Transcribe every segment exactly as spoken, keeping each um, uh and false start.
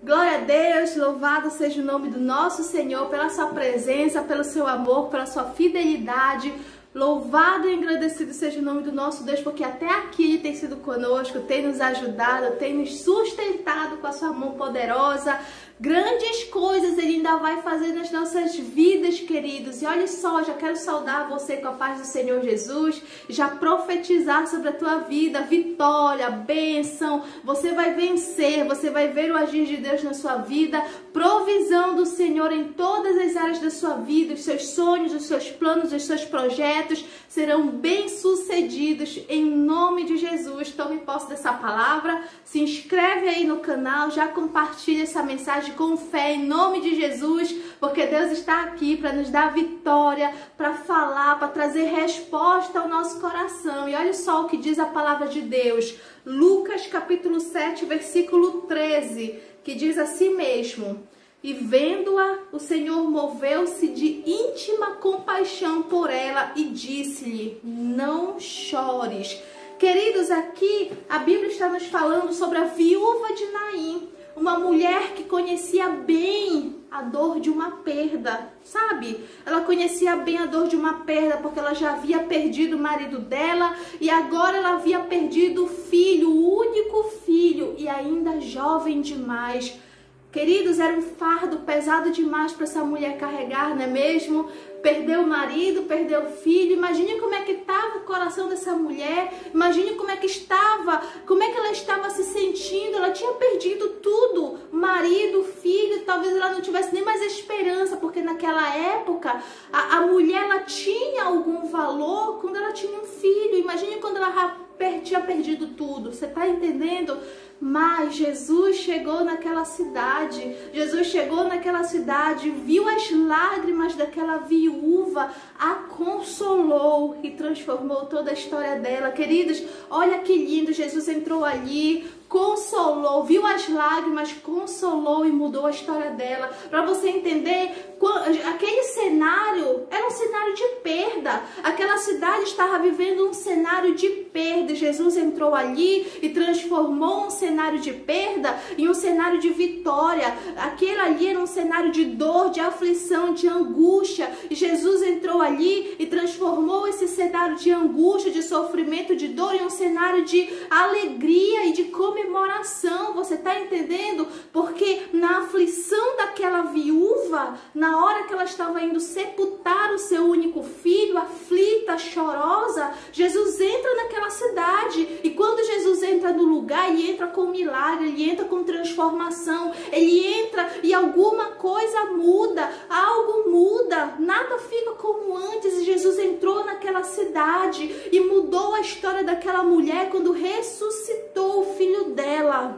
Glória a Deus, louvado seja o nome do nosso Senhor pela sua presença, pelo seu amor, pela sua fidelidade. Louvado e agradecido seja o nome do nosso Deus, porque até aqui Ele tem sido conosco, tem nos ajudado, tem nos sustentado com a sua mão poderosa. Grandes coisas Ele ainda vai fazer nas nossas vidas, queridos. E olha só, já quero saudar você com a paz do Senhor Jesus, já profetizar sobre a tua vida, vitória, bênção. Você vai vencer, você vai ver o agir de Deus na sua vida, provisão do Senhor em todas as áreas da sua vida. Os seus sonhos, os seus planos, os seus projetos serão bem-sucedidos em nome de Jesus. Tome posse dessa palavra, se inscreve aí no canal, já compartilha essa mensagem com fé em nome de Jesus, porque Deus está aqui para nos dar vitória, para falar, para trazer resposta ao nosso coração. E olha só o que diz a palavra de Deus, Lucas capítulo sete, versículo treze, que diz assim mesmo: e vendo-a, o Senhor moveu-se de íntima compaixão por ela e disse-lhe: não chores. Queridos, aqui a Bíblia está nos falando sobre a viúva de Naim, uma mulher que conhecia bem a dor de uma perda, sabe? Ela conhecia bem a dor de uma perda porque ela já havia perdido o marido dela e agora ela havia perdido o filho, o único filho, e ainda jovem demais. Queridos, era um fardo pesado demais para essa mulher carregar, não é mesmo? Perdeu o marido, perdeu o filho. Imagine como é que estava o coração dessa mulher. Imagine como é que estava, como é que ela estava se sentindo. Ela tinha perdido tudo, marido, filho. Talvez ela não tivesse nem mais esperança, porque naquela época a, a mulher ela tinha algum valor quando ela tinha um filho. Imagine quando ela tinha perdido tudo. Você está entendendo? Mas Jesus chegou naquela cidade, Jesus chegou naquela cidade, viu as lágrimas daquela viúva, a consolou e transformou toda a história dela. Queridos, olha que lindo, Jesus entrou ali, consolou, viu as lágrimas, consolou e mudou a história dela. Para você entender, aquele cenário era um cenário de perda, aquela cidade estava vivendo um cenário de perda. Jesus entrou ali e transformou um cenário de perda em um cenário de vitória. Aquele ali era um cenário de dor, de aflição, de angústia, e Jesus entrou ali e transformou esse cenário de angústia, de sofrimento, de dor em um cenário de alegria e de comemoração. Você está entendendo? Porque na aflição daquela viúva, na hora que ela estava indo sepultar o seu único filho, aflita, chorosa, Jesus entra naquela cidade, e quando Jesus entra no lugar, ele entra com milagre, ele entra com transformação, ele entra e alguma coisa muda, algo muda, nada fica como antes. E Jesus entrou naquela cidade e mudou a história daquela mulher quando ressuscitou o filho dela.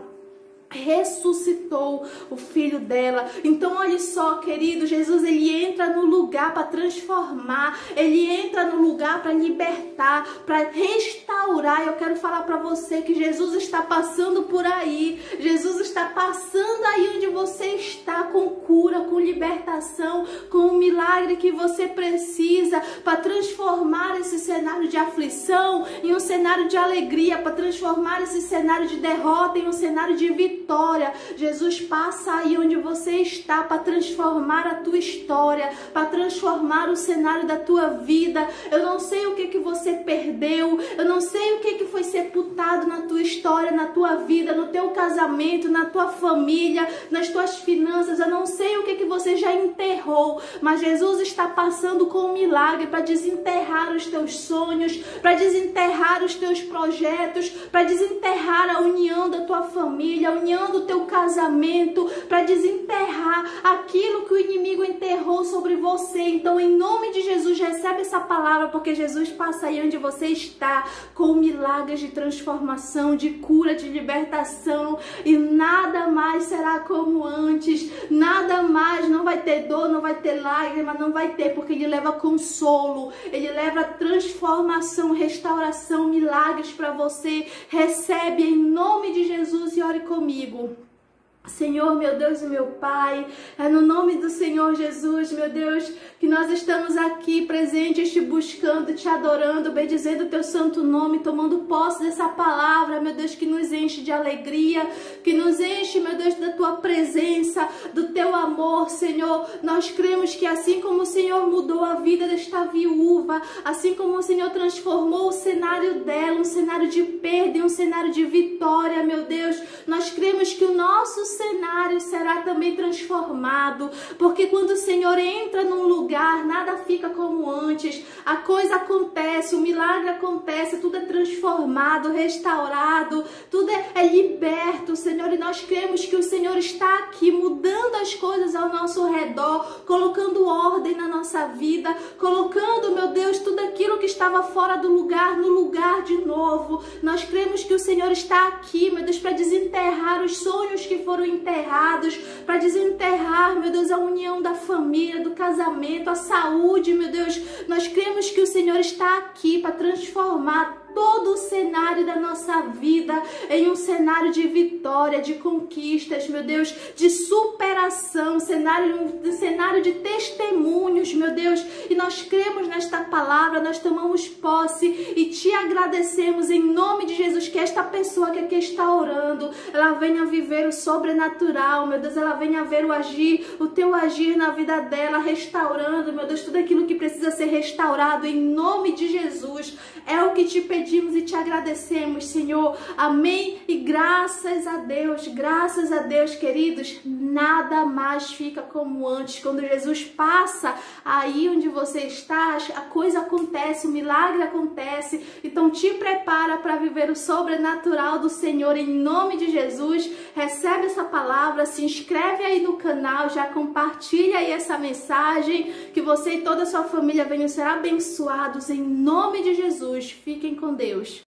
Ressuscitou o filho dela. Então olha só, querido, Jesus ele entra no lugar para transformar, ele entra no lugar para libertar, para restaurar. Eu quero falar para você que Jesus está passando por aí, Jesus está passando aí onde você está, com cura, com libertação, com o milagre que você precisa, para transformar esse cenário de aflição em um cenário de alegria, para transformar esse cenário de derrota em um cenário de vitória. Vitória. Jesus passa aí onde você está para transformar a tua história, para transformar o cenário da tua vida. Eu não sei o que que você perdeu, eu não sei o que que foi sepultado na tua história, na tua vida, no teu casamento, na tua família, nas tuas finanças. Eu não sei o que que você já enterrou, mas Jesus está passando com um milagre para desenterrar os teus sonhos, para desenterrar os teus projetos, para desenterrar a união da tua família, a união do teu casamento, para desenterrar aquilo que o inimigo enterrou sobre você. Então, em nome de Jesus, recebe essa palavra, porque Jesus passa aí onde você está, com milagres de transformação, de cura, de libertação, e nada mais será como antes, nada mais, não vai ter dor, não vai ter lágrima, não vai ter, porque ele leva consolo, ele leva transformação, restauração, milagres para você. Recebe em nome de Jesus e ore comigo. Senhor, meu Deus e meu Pai, é no nome do Senhor Jesus, meu Deus, que nós estamos aqui presentes, te buscando, te adorando, bendizendo o teu santo nome, tomando posse dessa palavra, meu Deus, que nos enche de alegria, que nos enche, meu Deus, da tua presença, do teu amor, Senhor. Nós cremos que assim como o Senhor mudou a vida desta viúva, assim como o Senhor transformou o cenário dela, um cenário de perda e um cenário de vitória, meu Deus, nós cremos que o nosso cenário será também transformado, porque quando o Senhor entra num lugar, nada fica como antes, a coisa acontece, o milagre acontece, tudo é transformado, restaurado, tudo é, é liberto, Senhor, e nós cremos que o Senhor está aqui mudando as coisas ao nosso redor, colocando ordem na nossa vida, colocando, meu Deus, tudo aquilo que estava fora do lugar, no lugar de novo. Nós cremos que o Senhor está aqui, meu Deus, para desenterrar os sonhos que foram enterrados, para desenterrar, meu Deus, a união da família, do casamento, a saúde, meu Deus. Nós cremos que o Senhor está aqui para transformar todo o cenário da nossa vida em um cenário de vitória, de conquistas, meu Deus, de superação, cenário, um cenário de testemunhos, meu Deus. E nós cremos nesta palavra, nós tomamos posse e te agradecemos em nome de Jesus, que esta pessoa que aqui está orando, ela venha viver o sobrenatural, meu Deus, ela venha ver o agir, o teu agir na vida dela, restaurando, meu Deus, tudo aquilo que precisa ser restaurado em nome de Jesus. É o que te pedimos e te agradecemos, Senhor. Amém? E graças a Deus, graças a Deus, queridos, nada mais fica como antes. Quando Jesus passa aí onde você está, a coisa acontece, o milagre acontece. Então te prepara para viver o sobrenatural do Senhor em nome de Jesus. Recebe essa palavra, se inscreve aí no canal, já compartilha aí essa mensagem, que você e toda a sua família venham ser abençoados em nome de Jesus. Fiquem com Deus.